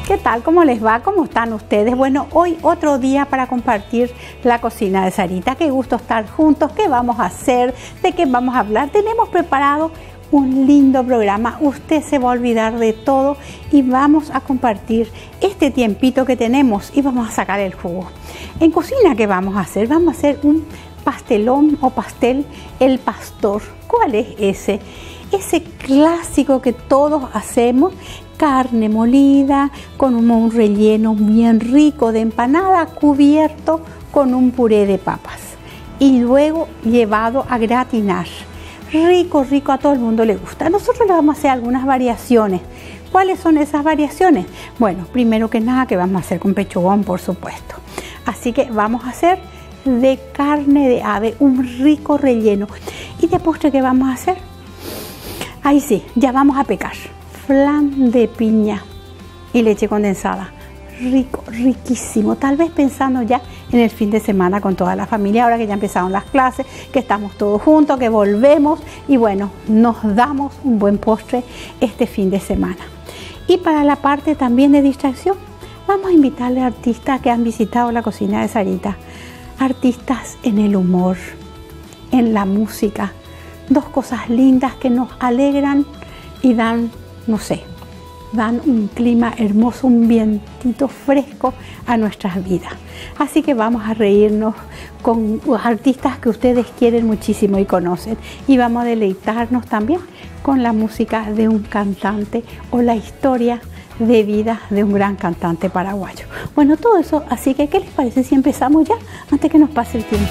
¿Qué tal? ¿Cómo les va? ¿Cómo están ustedes? Bueno, hoy otro día para compartir la cocina de Sarita. Qué gusto estar juntos. ¿Qué vamos a hacer? ¿De qué vamos a hablar? Tenemos preparado un lindo programa. Usted se va a olvidar de todo y vamos a compartir este tiempito que tenemos y vamos a sacar el jugo. En cocina, ¿qué vamos a hacer? Vamos a hacer un pastelón o pastel el pastor. ¿Cuál es ese? Ese clásico que todos hacemos, carne molida con un relleno bien rico de empanada cubierto con un puré de papas y luego llevado a gratinar. Rico, rico, a todo el mundo le gusta. Nosotros le vamos a hacer algunas variaciones. ¿Cuáles son esas variaciones? Bueno, primero que nada que vamos a hacer con pechugón, por supuesto. Así que vamos a hacer de carne de ave un rico relleno. ¿Y de postre qué vamos a hacer? Ahí sí, ya vamos a pecar. Flan de piña y leche condensada. Rico, riquísimo. Tal vez pensando ya en el fin de semana con toda la familia, ahora que ya empezaron las clases, que estamos todos juntos, que volvemos y bueno, nos damos un buen postre este fin de semana. Y para la parte también de distracción, vamos a invitarle a artistas que han visitado la cocina de Sarita. Artistas en el humor, en la música. Dos cosas lindas que nos alegran y dan, no sé, dan un clima hermoso, un vientito fresco a nuestras vidas. Así que vamos a reírnos con artistas que ustedes quieren muchísimo y conocen. Y vamos a deleitarnos también con la música de un cantante o la historia de vida de un gran cantante paraguayo. Bueno, todo eso, así que ¿qué les parece si empezamos ya antes que nos pase el tiempo?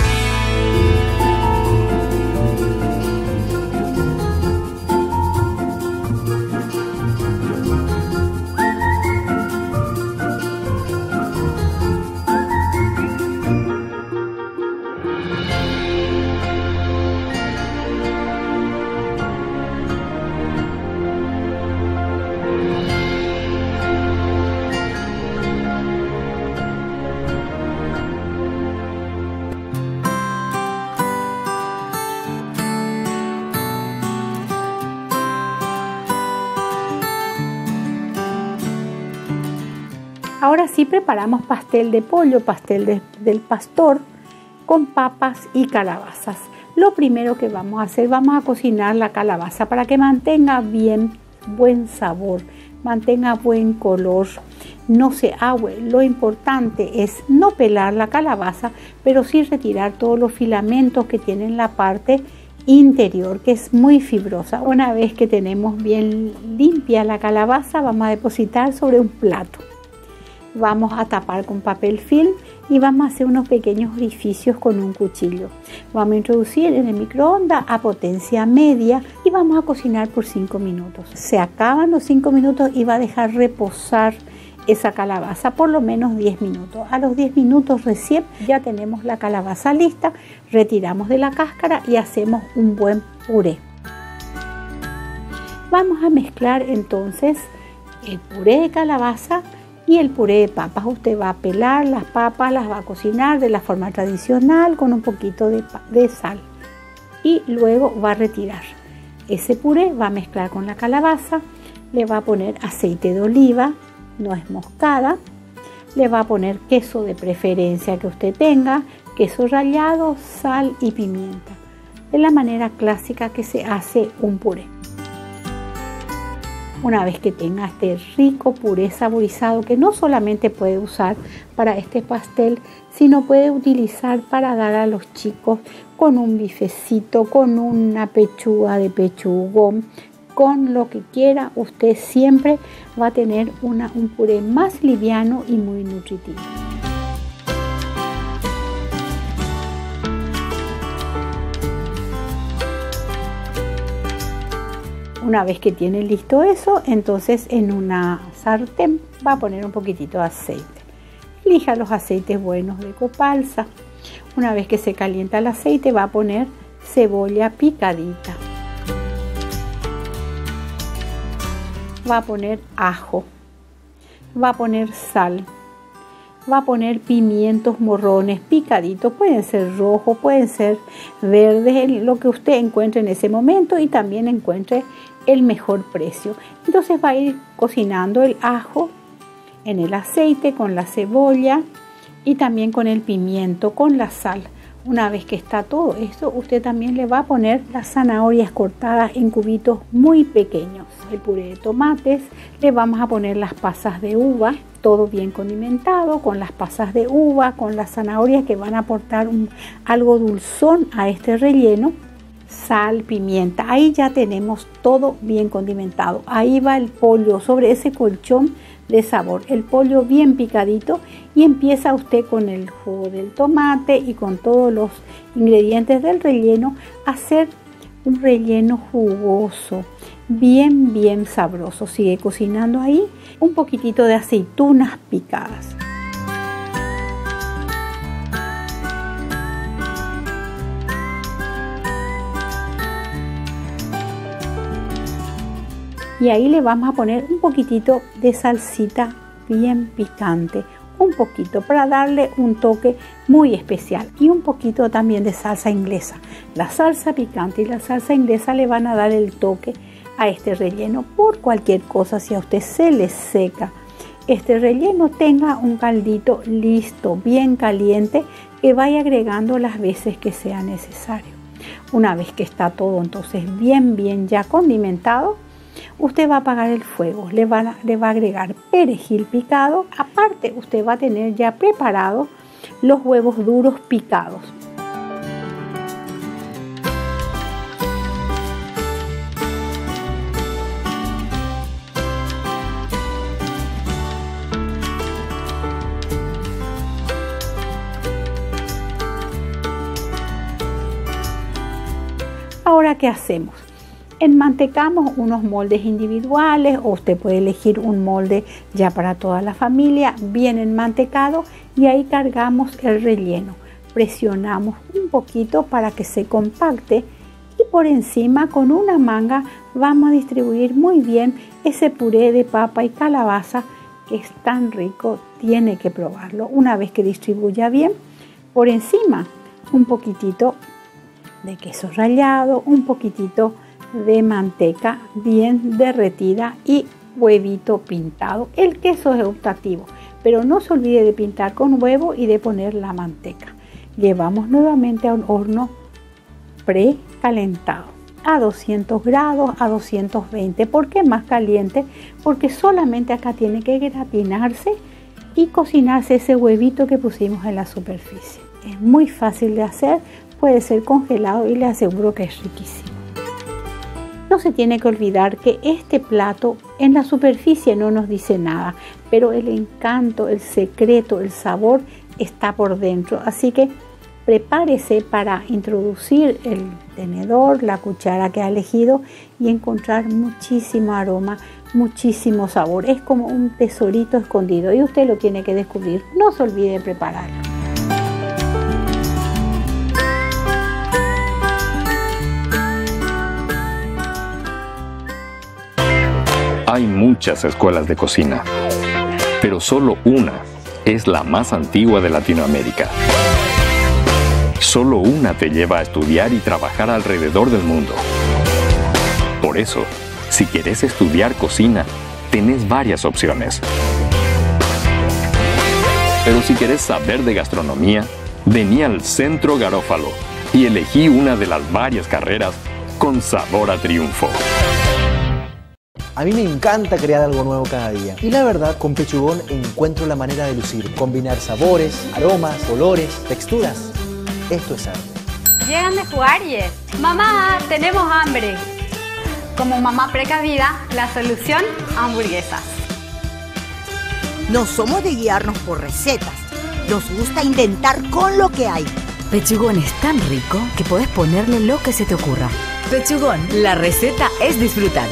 Ahora sí preparamos pastel de pollo, pastel del pastor con papas y calabazas. Lo primero que vamos a hacer, vamos a cocinar la calabaza para que mantenga buen sabor, mantenga buen color, no se agüe. Lo importante es no pelar la calabaza, pero sí retirar todos los filamentos que tiene en la parte interior, que es muy fibrosa. Una vez que tenemos bien limpia la calabaza, vamos a depositar sobre un plato. Vamos a tapar con papel film y vamos a hacer unos pequeños orificios con un cuchillo. Vamos a introducir en el microondas a potencia media y vamos a cocinar por 5 minutos. Se acaban los 5 minutos y va a dejar reposar esa calabaza por lo menos 10 minutos. A los 10 minutos recién ya tenemos la calabaza lista, retiramos de la cáscara y hacemos un buen puré. Vamos a mezclar entonces el puré de calabaza y el puré de papas. Usted va a pelar las papas, las va a cocinar de la forma tradicional con un poquito de sal y luego va a retirar ese puré, va a mezclar con la calabaza, le va a poner aceite de oliva, nuez moscada, le va a poner queso de preferencia que usted tenga, queso rallado, sal y pimienta, de la manera clásica que se hace un puré. Una vez que tenga este rico puré saborizado que no solamente puede usar para este pastel, sino puede utilizar para dar a los chicos con un bifecito, con una pechuga de pechugón, con lo que quiera, usted siempre va a tener un puré más liviano y muy nutritivo. Una vez que tiene listo eso, entonces en una sartén va a poner un poquitito de aceite. Elija los aceites buenos de copalsa. Una vez que se calienta el aceite, va a poner cebolla picadita. Va a poner ajo. Va a poner sal. Va a poner pimientos morrones picaditos, pueden ser rojos, pueden ser verdes, lo que usted encuentre en ese momento y también encuentre el mejor precio. Entonces va a ir cocinando el ajo en el aceite con la cebolla y también con el pimiento, con la sal. Una vez que está todo esto, usted también le va a poner las zanahorias cortadas en cubitos muy pequeños. El puré de tomates, le vamos a poner las pasas de uva, todo bien condimentado con las pasas de uva, con las zanahorias que van a aportar algo dulzón a este relleno. Sal, pimienta, ahí ya tenemos todo bien condimentado. Ahí va el pollo sobre ese colchón de sabor, el pollo bien picadito, y empieza usted con el jugo del tomate y con todos los ingredientes del relleno a hacer un relleno jugoso, bien sabroso. Sigue cocinando ahí un poquitito de aceitunas picadas. Y ahí le vamos a poner un poquitito de salsita bien picante, un poquito para darle un toque muy especial, y un poquito también de salsa inglesa. La salsa picante y la salsa inglesa le van a dar el toque a este relleno. Por cualquier cosa, si a usted se le seca este relleno, tenga un caldito listo, bien caliente, que vaya agregando las veces que sea necesario. Una vez que está todo entonces bien ya condimentado, usted va a apagar el fuego, le va a agregar perejil picado. Aparte, usted va a tener ya preparados los huevos duros picados. Ahora, ¿qué hacemos? Enmantecamos unos moldes individuales, o usted puede elegir un molde ya para toda la familia, bien enmantecado, y ahí cargamos el relleno. Presionamos un poquito para que se compacte, y por encima con una manga vamos a distribuir muy bien ese puré de papa y calabaza que es tan rico, tiene que probarlo. Una vez que distribuya bien, por encima un poquitito de queso rallado, un poquitito de manteca bien derretida y huevito pintado. El queso es optativo, pero no se olvide de pintar con huevo y de poner la manteca. Llevamos nuevamente a un horno precalentado a 200 grados, a 220. ¿Por qué más caliente? Porque solamente acá tiene que gratinarse y cocinarse ese huevito que pusimos en la superficie. Es muy fácil de hacer, puede ser congelado y le aseguro que es riquísimo. No se tiene que olvidar que este plato en la superficie no nos dice nada, pero el encanto, el secreto, el sabor está por dentro. Así que prepárese para introducir el tenedor, la cuchara que ha elegido, y encontrar muchísimo aroma, muchísimo sabor. Es como un tesorito escondido y usted lo tiene que descubrir. No se olvide de prepararlo. Hay muchas escuelas de cocina, pero solo una es la más antigua de Latinoamérica. Solo una te lleva a estudiar y trabajar alrededor del mundo. Por eso, si quieres estudiar cocina, tenés varias opciones. Pero si quieres saber de gastronomía, vení al Centro Garófalo y elegí una de las varias carreras con sabor a triunfo. A mí me encanta crear algo nuevo cada día. Y la verdad, con Pechugón encuentro la manera de lucir, combinar sabores, aromas, colores, texturas. Esto es arte. Llegan de jugar y es: mamá, tenemos hambre. Como mamá precavida, la solución: hamburguesas. No somos de guiarnos por recetas. Nos gusta intentar con lo que hay. Pechugón es tan rico que podés ponerle lo que se te ocurra. Pechugón, la receta es disfrutar.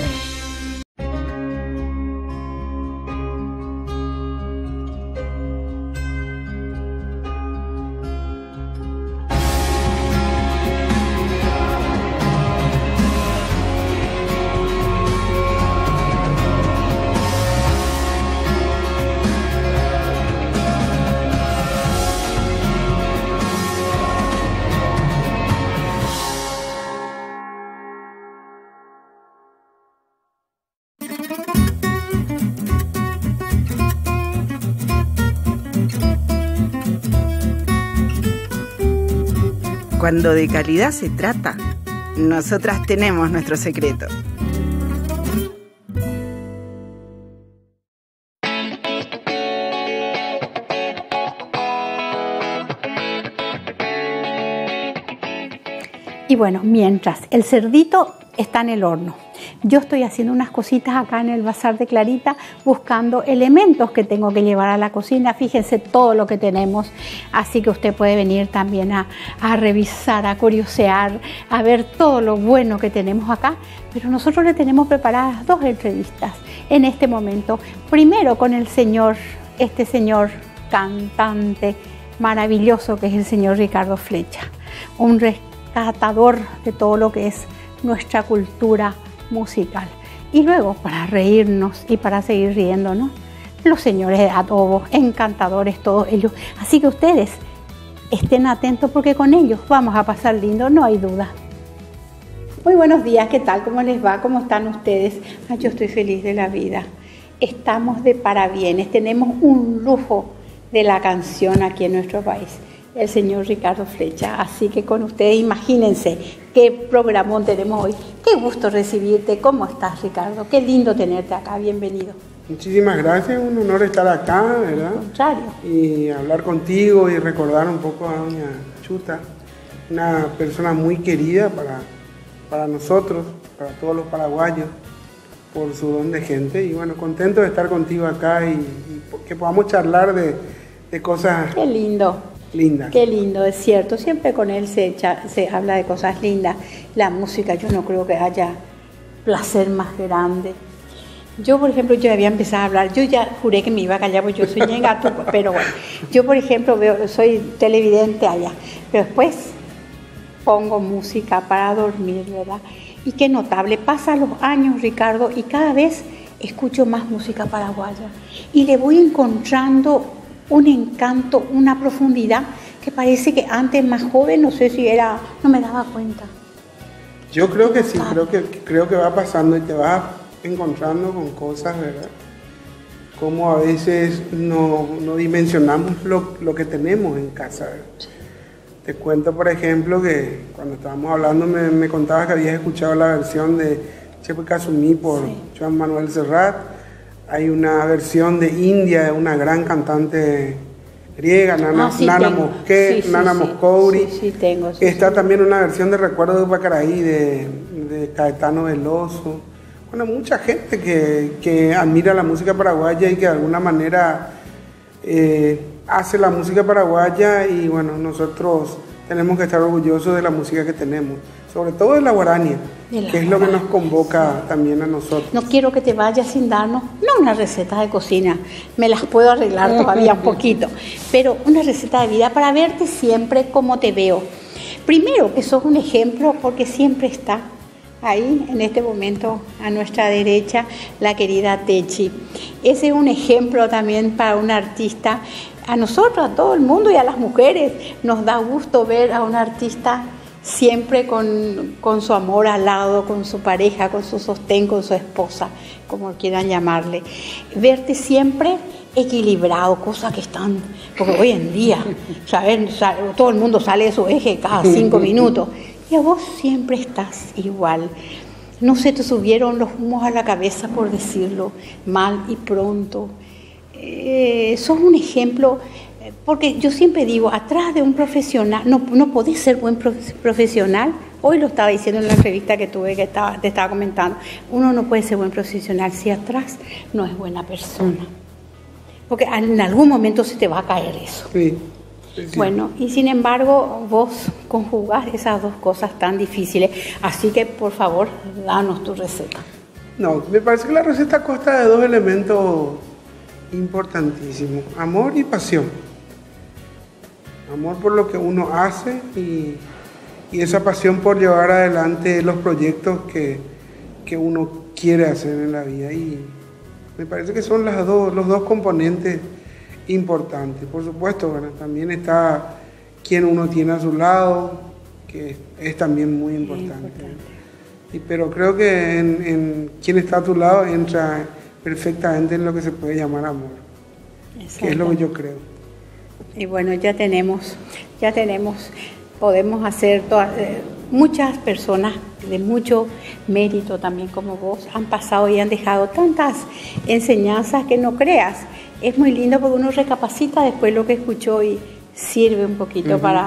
Cuando de calidad se trata, nosotras tenemos nuestro secreto. Y bueno, mientras el cerdito está en el horno, yo estoy haciendo unas cositas acá en el bazar de Clarita, buscando elementos que tengo que llevar a la cocina. Fíjense todo lo que tenemos, así que usted puede venir también a revisar, a curiosear, a ver todo lo bueno que tenemos acá. Pero nosotros le tenemos preparadas 2 entrevistas en este momento. Primero con el señor, este señor cantante maravilloso que es el señor Ricardo Flecha, un rescatador de todo lo que es nuestra cultura musical. Y luego, para reírnos y para seguir riéndonos, los señores de Adobo, encantadores todos ellos. Así que ustedes estén atentos porque con ellos vamos a pasar lindo, no hay duda. Muy buenos días, ¿qué tal? ¿Cómo les va? ¿Cómo están ustedes? Yo estoy feliz de la vida. Estamos de parabienes, tenemos un lujo de la canción aquí en nuestro país, el señor Ricardo Flecha. Así que con ustedes, imagínense qué programón tenemos hoy. Qué gusto recibirte. ¿Cómo estás, Ricardo? Qué lindo tenerte acá. Bienvenido. Muchísimas gracias, un honor estar acá, ¿verdad? Al contrario. Y hablar contigo y recordar un poco a doña Chuta, una persona muy querida para nosotros, para todos los paraguayos, por su don de gente. Y bueno, contento de estar contigo acá y que podamos charlar de cosas... Qué lindo. Linda. Qué lindo, es cierto. Siempre con él se habla de cosas lindas. La música, yo no creo que haya placer más grande. Yo, por ejemplo, yo había empezado a hablar. Yo ya juré que me iba a callar porque yo soy ñengato, pero bueno. Yo, por ejemplo, soy televidente allá. Pero después pongo música para dormir, ¿verdad? Y qué notable. Pasan los años, Ricardo, y cada vez escucho más música paraguaya. Y le voy encontrando un encanto, una profundidad que parece que antes, más joven, no sé si era, no me daba cuenta. Yo creo que sí, creo que va pasando y te vas encontrando con cosas, ¿verdad? Como a veces no dimensionamos lo que tenemos en casa, ¿verdad? Sí. Te cuento, por ejemplo, que cuando estábamos hablando me contabas que habías escuchado la versión de Chepe Casumí por Joan Manuel Serrat. Hay una versión de India de una gran cantante griega, Nana Mouskouri. Sí, tengo. Está también una versión de Recuerdo de Pacaraí de Caetano Veloso. Bueno, mucha gente que admira la música paraguaya y que de alguna manera hace la música paraguaya, y bueno, nosotros tenemos que estar orgullosos de la música que tenemos, sobre todo de la guarania, que es lo que nos convoca también a nosotros. No quiero que te vayas sin darnos, no una receta de cocina, me las puedo arreglar todavía un poquito, pero una receta de vida para verte siempre como te veo. Primero, que sos un ejemplo porque siempre está ahí, en este momento, a nuestra derecha, la querida Techi. Ese es un ejemplo también para un artista. A nosotros, a todo el mundo y a las mujeres, nos da gusto ver a un artista siempre con su amor al lado, con su pareja, con su sostén, con su esposa, como quieran llamarle. Verte siempre equilibrado, cosas que están, porque hoy en día, todo el mundo sale de su eje cada 5 minutos, y a vos siempre estás igual. No se te subieron los humos a la cabeza, por decirlo mal y pronto. Sos un ejemplo, porque yo siempre digo, atrás de un profesional, no podés ser buen profesional. Hoy lo estaba diciendo en la entrevista que tuve, que te estaba comentando. Uno no puede ser buen profesional si atrás no es buena persona. Porque en algún momento se te va a caer eso. Sí. Bueno, y sin embargo, vos conjugás esas dos cosas tan difíciles. Así que, por favor, danos tu receta. No, me parece que la receta consta de 2 elementos importantísimos: amor y pasión. Amor por lo que uno hace y esa pasión por llevar adelante los proyectos que uno quiere hacer en la vida. Y me parece que son los dos componentes importantes. Por supuesto, bueno, también está quien uno tiene a su lado, que es también muy importante. Pero creo que en quien está a tu lado entra perfectamente en lo que se puede llamar amor, que es lo que yo creo. Y bueno, ya tenemos podemos hacer muchas personas de mucho mérito también como vos han pasado y han dejado tantas enseñanzas que no creas. Es muy lindo porque uno recapacita después lo que escuchó y sirve un poquito para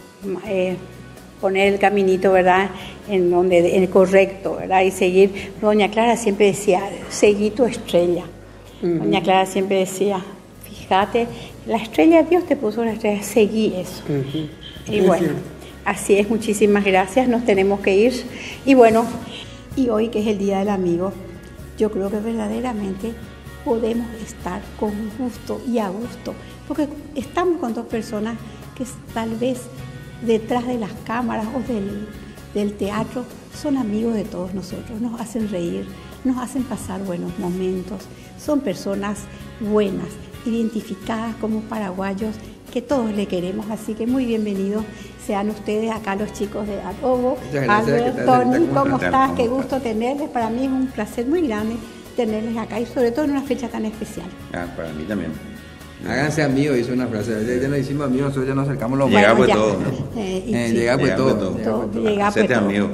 poner el caminito, ¿verdad?, en el correcto, ¿verdad? Y seguir. Doña Clara siempre decía, seguí tu estrella. Doña Clara siempre decía, fíjate, la estrella, Dios te puso la estrella, seguí eso. Y bueno, así es, muchísimas gracias, nos tenemos que ir. Y bueno, y hoy que es el Día del Amigo, yo creo que verdaderamente podemos estar con gusto y a gusto, porque estamos con dos personas que tal vez detrás de las cámaras o del teatro son amigos de todos nosotros, nos hacen reír, nos hacen pasar buenos momentos, son personas buenas, identificadas como paraguayos que todos le queremos, así que muy bienvenidos sean ustedes acá los chicos de Adobo. Albert, Tony, ¿cómo estás? Qué gusto tenerles, para mí es un placer muy grande tenerles acá y sobre todo en una fecha tan especial. Para mí también. Háganse amigos, dice una frase. Ya nos hicimos amigos, nosotros ya nos acercamos los llega pues todo. Llega pues todo. Llega pues todo. Amigo.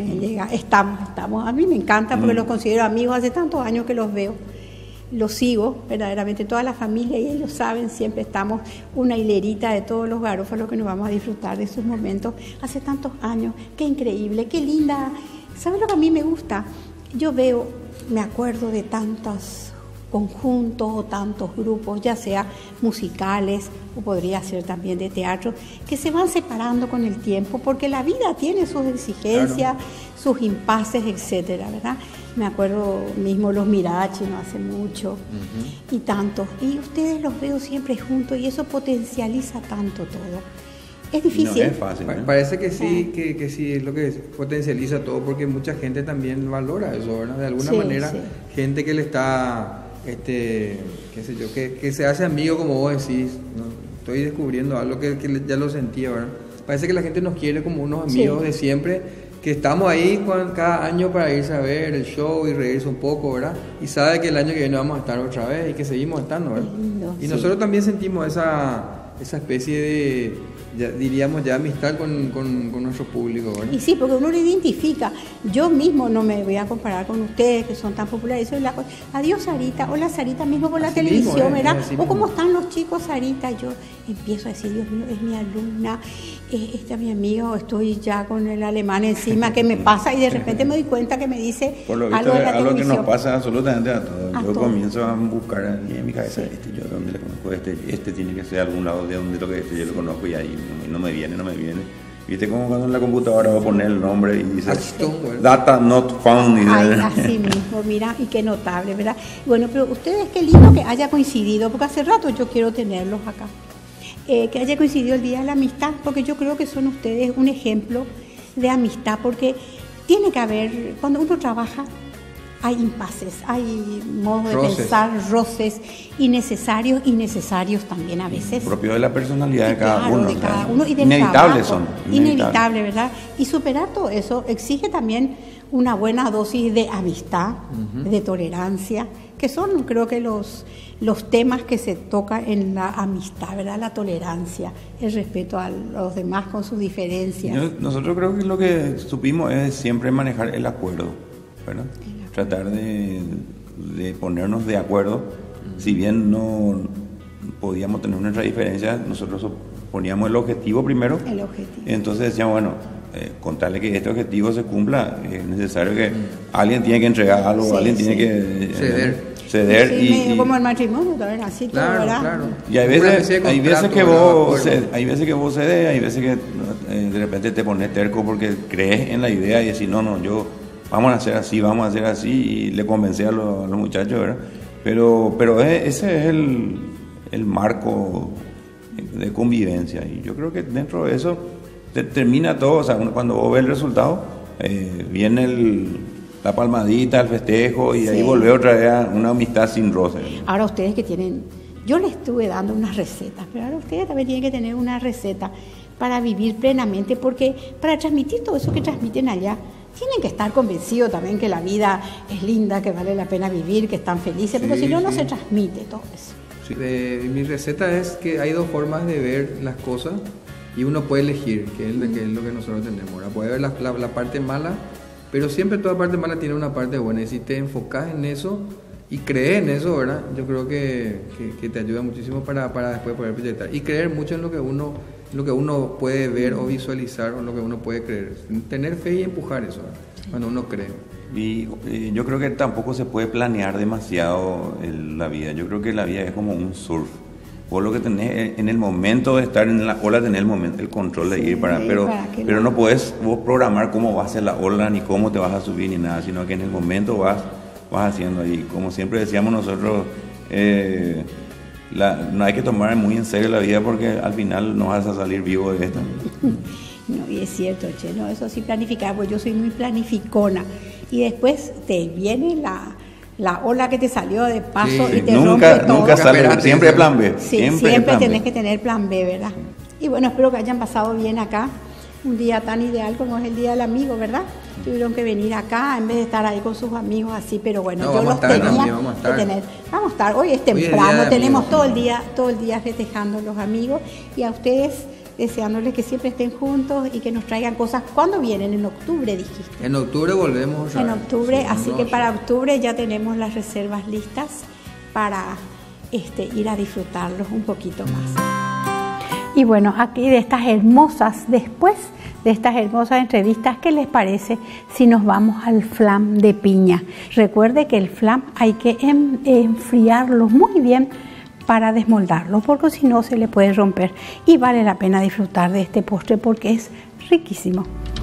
Estamos. A mí me encanta porque los considero amigos, hace tantos años que los veo. Los sigo, verdaderamente, toda la familia y ellos saben, siempre estamos una hilerita de todos los garófalos que nos vamos a disfrutar de sus momentos. Hace tantos años, qué increíble, qué linda. ¿Sabes lo que a mí me gusta? Yo me acuerdo de tantos conjuntos o tantos grupos, ya sea musicales o podría ser también de teatro, que se van separando con el tiempo porque la vida tiene sus exigencias, sus impases, etcétera, ¿verdad? Me acuerdo mismo los Mirachi no hace mucho y tantos, y ustedes los veo siempre juntos y eso potencializa tanto todo. Es difícil. No es fácil, ¿eh? Parece que sí, que sí es lo que potencializa todo porque mucha gente también valora eso, ¿verdad? De alguna manera, gente que le está qué sé yo, que se hace amigo, como vos decís, ¿no? Estoy descubriendo algo que ya lo sentía, ¿verdad? Parece que la gente nos quiere como unos amigos de siempre, que estamos ahí cada año para irse a ver el show y reírse un poco, ¿verdad? Y sabe que el año que viene vamos a estar otra vez y que seguimos estando, ¿verdad? Y nosotros también sentimos esa especie de, diríamos, amistad con nuestro público, ¿verdad? Y sí, porque uno lo identifica. Yo mismo no me voy a comparar con ustedes que son tan populares. Adiós Sarita, hola Sarita, mismo por la televisión, ¿verdad? O cómo están los chicos, Sarita. Yo empiezo a decir, Dios mío, es mi alumna, este es mi amigo, estoy ya con el alemán encima, ¿qué me pasa? Y de repente me doy cuenta que me dice por lo visto, algo de la algo televisión. Que nos pasa absolutamente a todos. Yo comienzo a buscar en mi cabeza, yo dónde le conozco, este tiene que ser algún lado de donde toque yo lo conozco y ahí no me viene. Viste como cuando en la computadora va a poner el nombre y dice data not found. Ay, así mismo, mira, y qué notable, ¿verdad? Bueno, pero ustedes, qué lindo que haya coincidido, porque hace rato yo quiero tenerlos acá. Que haya coincidido el Día de la Amistad, porque yo creo que son ustedes un ejemplo de amistad, porque tiene que haber, cuando uno trabaja, hay impases, hay modos de pensar, roces innecesarios y necesarios también a veces. Propio de la personalidad de cada uno. De cada uno y del inevitables trabajo. Son. Inevitable, ¿verdad? Y superar todo eso exige también una buena dosis de amistad, de tolerancia, que son, creo que los temas que se tocan en la amistad, ¿verdad? La tolerancia, el respeto a los demás con sus diferencias. Nosotros creo que lo que supimos es siempre manejar el acuerdo, ¿verdad? Tratar de ponernos de acuerdo, si bien no podíamos tener nuestras diferencias, nosotros poníamos el objetivo primero. El objetivo. Entonces decíamos, bueno, contarle que este objetivo se cumpla, es necesario que alguien tiene que entregar algo, alguien tiene que ceder y como el matrimonio también, así todo, ¿verdad? Claro. Y hay veces que vos cedes, hay veces que de repente te pones terco porque crees en la idea y decís, no, vamos a hacer así, y le convencé a los muchachos, ¿verdad? Pero ese es el marco de convivencia, y yo creo que dentro de eso termina todo. O sea, cuando vos ves el resultado, viene la palmadita, el festejo, y ahí volvés otra vez a una amistad sin roce. Ahora ustedes que tienen, yo les estuve dando unas recetas, pero ahora ustedes también tienen que tener una receta para vivir plenamente, porque para transmitir todo eso que transmiten allá, tienen que estar convencidos también que la vida es linda, que vale la pena vivir, que están felices, pero si no, no se transmite todo eso. Sí, mi receta es que hay dos formas de ver las cosas. y uno puede elegir qué es lo que nosotros tenemos. Ahora puede ver la parte mala, pero siempre toda parte mala tiene una parte buena, y si te enfocas en eso y crees en eso, ¿verdad? Yo creo que te ayuda muchísimo para después poder proyectar y creer mucho en lo que uno puede ver o visualizar, o lo que uno puede creer, tener fe y empujar eso, ¿verdad? Cuando uno cree. Y yo creo que tampoco se puede planear demasiado la vida. Yo creo que la vida es como un surf. Vos lo que tenés en el momento de estar en la ola, tenés el control de ir pero no podés vos programar cómo va a ser la ola, ni cómo te vas a subir, ni nada, sino que en el momento vas haciendo. Y como siempre decíamos nosotros, no hay que tomar muy en serio la vida, porque al final no vas a salir vivo de esto. No, y es cierto, Che, no, eso sí planificar, pues yo soy muy planificona, y después te viene la ola que te salió de paso y te rompe todo. Nunca sale, siempre plan B. Sí, siempre tenés que tener plan B, ¿verdad? Y bueno, espero que hayan pasado bien acá, un día tan ideal como es el Día del Amigo, ¿verdad? Tuvieron que venir acá en vez de estar ahí con sus amigos así, pero bueno, yo los tenía que tener. Vamos a estar, hoy es temprano, tenemos todo el día festejando los amigos, y a ustedes deseándoles que siempre estén juntos y que nos traigan cosas. ¿Cuándo vienen? En octubre, dijiste. En octubre volvemos. En octubre, sí, así que para octubre ya tenemos las reservas listas para ir a disfrutarlos un poquito más. Y bueno, aquí después de estas hermosas entrevistas, ¿qué les parece si nos vamos al flan de piña? Recuerde que el flan hay que enfriarlo muy bien para desmoldarlo, porque si no se le puede romper, y vale la pena disfrutar de este postre porque es riquísimo.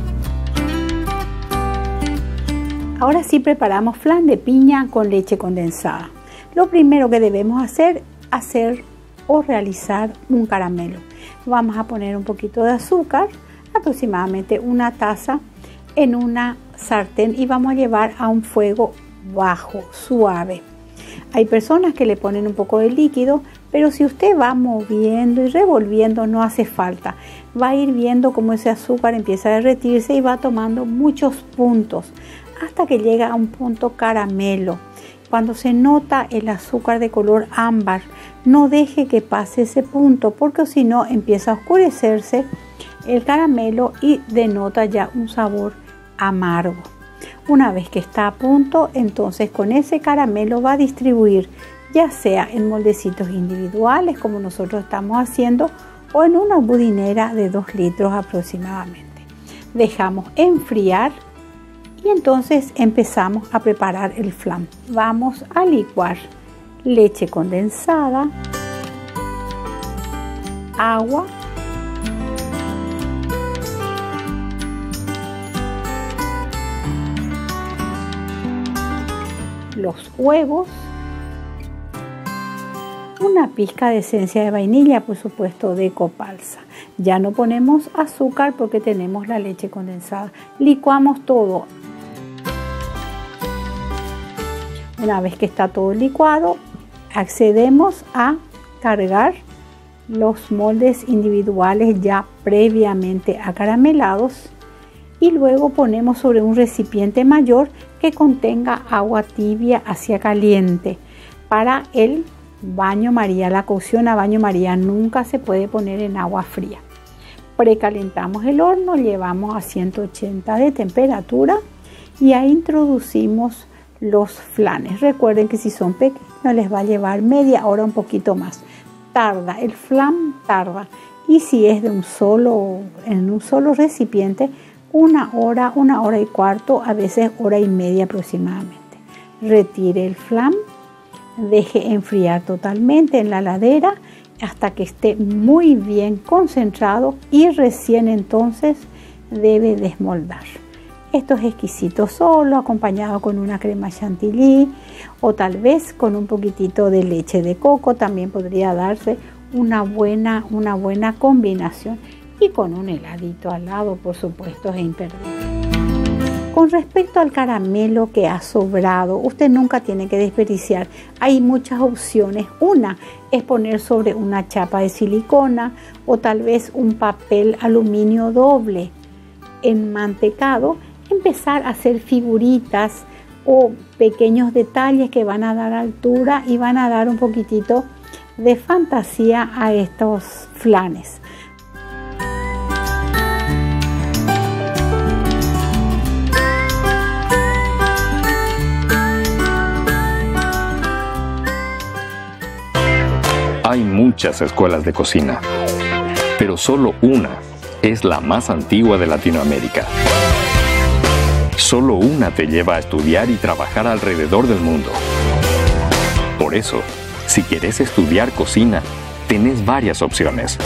Ahora sí preparamos flan de piña con leche condensada. Lo primero que debemos hacer o realizar un caramelo. Vamos a poner un poquito de azúcar, aproximadamente una taza, en una sartén, y vamos a llevar a un fuego bajo, suave. Hay personas que le ponen un poco de líquido, pero si usted va moviendo y revolviendo no hace falta. Va a ir viendo cómo ese azúcar empieza a derretirse y va tomando muchos puntos hasta que llega a un punto caramelo. Cuando se nota el azúcar de color ámbar, no deje que pase ese punto, porque si no empieza a oscurecerse el caramelo y denota ya un sabor amargo. Una vez que está a punto, entonces con ese caramelo va a distribuir, ya sea en moldecitos individuales como nosotros estamos haciendo, o en una budinera de 2 litros aproximadamente. Dejamos enfriar y entonces empezamos a preparar el flan. Vamos a licuar leche condensada, agua, los huevos, una pizca de esencia de vainilla, por supuesto de copalsa. Ya no ponemos azúcar porque tenemos la leche condensada. Licuamos todo. Una vez que está todo licuado, accedemos a cargar los moldes individuales ya previamente acaramelados, y luego ponemos sobre un recipiente mayor que contenga agua tibia hacia caliente. Para el baño María, la cocción a baño María nunca se puede poner en agua fría. Precalentamos el horno, llevamos a 180 de temperatura y ahí introducimos los flanes. Recuerden que si son pequeños les va a llevar media hora, un poquito más. El flan tarda, y si es en un solo recipiente, 1 hora, 1 hora y cuarto, a veces 1 hora y media aproximadamente. Retire el flan, deje enfriar totalmente en la heladera hasta que esté muy bien concentrado, y recién entonces debe desmoldar. Esto es exquisito solo, acompañado con una crema chantilly o tal vez con un poquitito de leche de coco. También podría darse una buena combinación, y con un heladito al lado, por supuesto, es imperdible. Con respecto al caramelo que ha sobrado, usted nunca tiene que desperdiciar. Hay muchas opciones. Una es poner sobre una chapa de silicona o tal vez un papel aluminio doble enmantecado, empezar a hacer figuritas o pequeños detalles que van a dar altura y van a dar un poquitito de fantasía a estos flanes. Hay muchas escuelas de cocina, pero solo una es la más antigua de Latinoamérica. Solo una te lleva a estudiar y trabajar alrededor del mundo. Por eso, si quieres estudiar cocina, tenés varias opciones.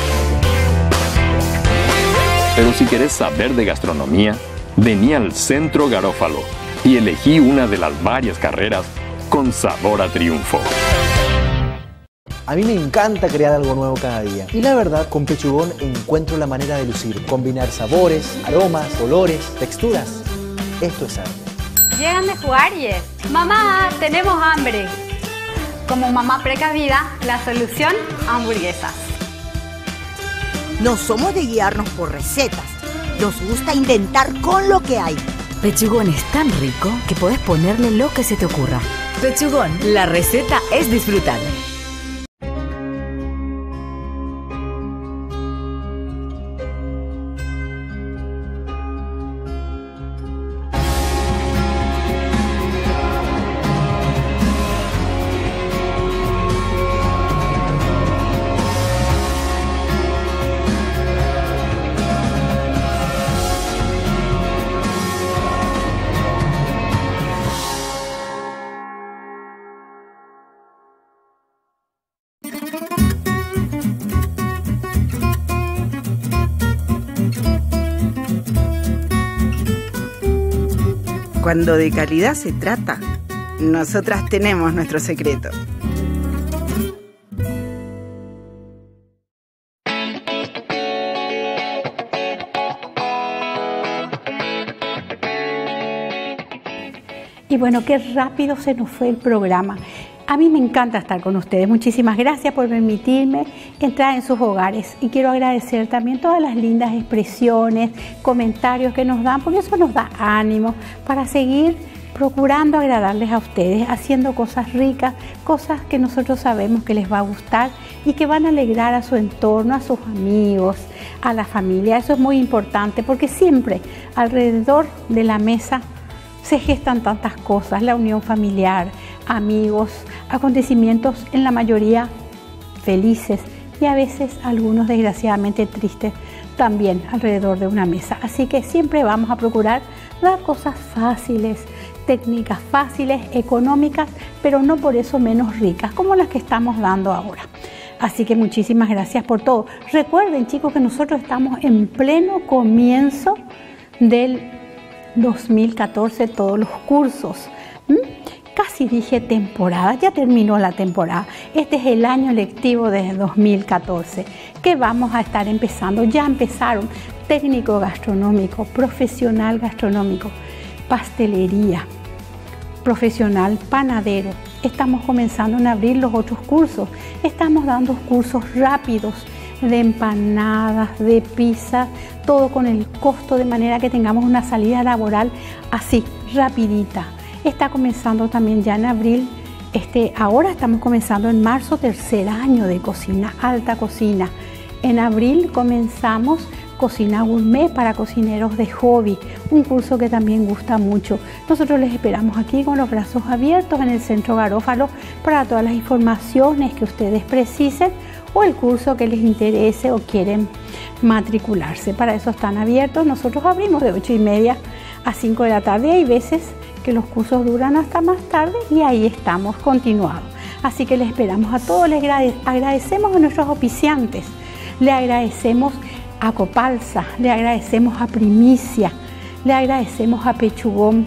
Pero si querés saber de gastronomía, vení al Centro Garófalo y elegí una de las varias carreras con sabor a triunfo. A mí me encanta crear algo nuevo cada día. Y la verdad, con Pechugón encuentro la manera de lucir, combinar sabores, aromas, olores, texturas. Esto es arte. Llegan de jugar y es: mamá, tenemos hambre. Como mamá precavida, la solución: hamburguesas. No somos de guiarnos por recetas. Nos gusta intentar con lo que hay. Pechugón es tan rico que podés ponerle lo que se te ocurra. Pechugón, la receta es disfrutable. Cuando de calidad se trata, nosotras tenemos nuestro secreto. Y bueno, qué rápido se nos fue el programa. A mí me encanta estar con ustedes. Muchísimas gracias por permitirme entrar en sus hogares. Y quiero agradecer también todas las lindas expresiones, comentarios que nos dan, porque eso nos da ánimo para seguir procurando agradarles a ustedes, haciendo cosas ricas, cosas que nosotros sabemos que les va a gustar y que van a alegrar a su entorno, a sus amigos, a la familia. Eso es muy importante, porque siempre alrededor de la mesa se gestan tantas cosas: la unión familiar, amigos, acontecimientos en la mayoría felices y a veces algunos desgraciadamente tristes también alrededor de una mesa. Así que siempre vamos a procurar dar cosas fáciles, técnicas fáciles, económicas, pero no por eso menos ricas como las que estamos dando ahora. Así que muchísimas gracias por todo. Recuerden, chicos, que nosotros estamos en pleno comienzo del 2014, todos los cursos. Casi dije temporada, ya terminó la temporada. Este es el año lectivo de 2014 que vamos a estar empezando. Ya empezaron técnico gastronómico, profesional gastronómico, pastelería, profesional panadero. Estamos comenzando en abril los otros cursos. Estamos dando cursos rápidos de empanadas, de pizza, todo con el costo, de manera que tengamos una salida laboral así, rapidita. Está comenzando también ya en abril, ahora estamos comenzando en marzo, tercer año de cocina, alta cocina. En abril comenzamos cocina gourmet para cocineros de hobby, un curso que también gusta mucho. Nosotros les esperamos aquí con los brazos abiertos en el Centro Garófalo para todas las informaciones que ustedes precisen o el curso que les interese o quieren matricularse. Para eso están abiertos. Nosotros abrimos de 8:30 a 5 de la tarde. Hay veces que los cursos duran hasta más tarde y ahí estamos continuados. Así que les esperamos a todos. Les agradecemos a nuestros auspiciantes, le agradecemos a Copalsa, le agradecemos a Primicia, le agradecemos a Pechugón,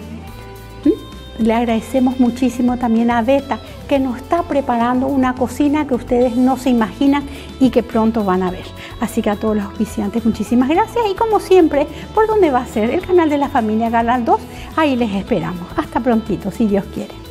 le agradecemos muchísimo también a Beta, que nos está preparando una cocina que ustedes no se imaginan y que pronto van a ver. Así que a todos los auspiciantes, muchísimas gracias. Y como siempre, ¿por dónde va a ser? El canal de la familia Canal 2, ahí les esperamos. Hasta prontito, si Dios quiere.